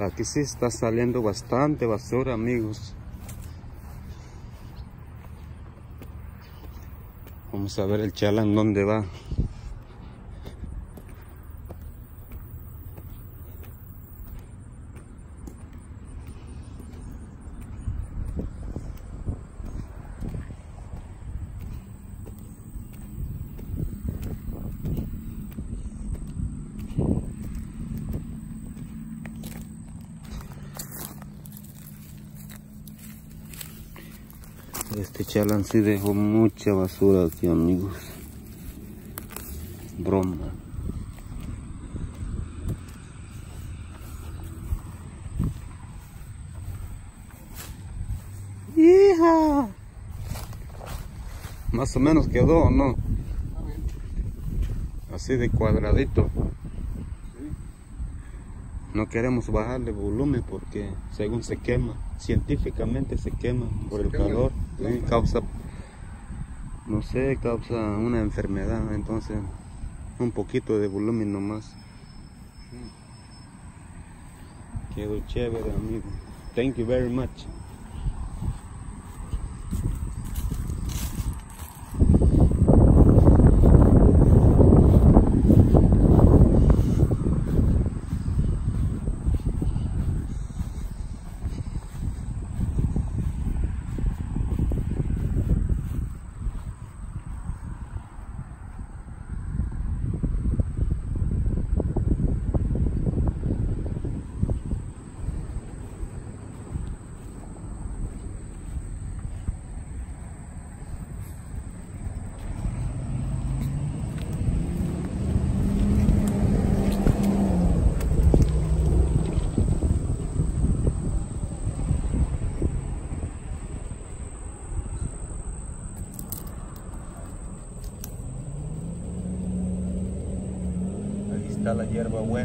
Aquí sí está saliendo bastante basura, amigos. Vamos a ver el chalán dónde va. Este chalán sí dejó mucha basura aquí, amigos. Broma. ¡Hija! Más o menos quedó, ¿no? Así de cuadradito. No queremos bajarle volumen porque según se quema, científicamente se quema por el calor, ¿sí? Causa, no sé, causa una enfermedad, entonces un poquito de volumen nomás. Quedó chévere, amigo. Thank you very much. Está la hierba buena.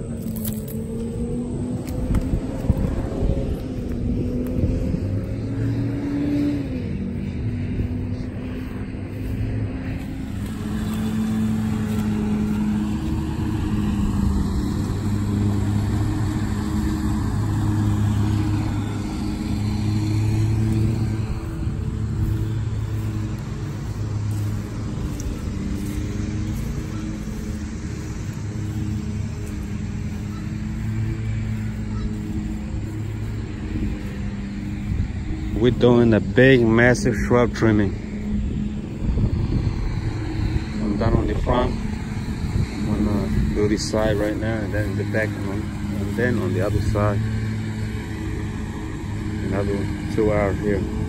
We're doing a big, massive shrub trimming. I'm done on the front. I'm gonna do this side right now, and then the back, and then on the other side. Another 2 hours here.